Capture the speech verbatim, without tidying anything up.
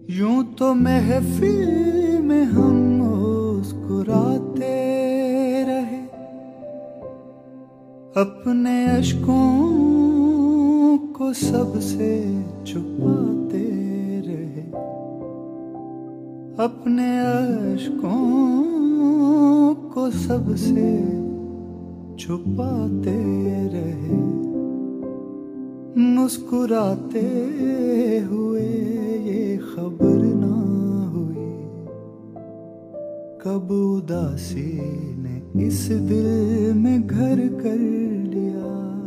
यूं तो महफिल में हम मुस्कुराते रहे, अपने अश्कों को सबसे छुपाते रहे, अपने अश्कों को सबसे छुपाते रहे। मुस्कुराते हुए ये खबर ना हुई कब उदासी ने इस दिल में घर कर लिया।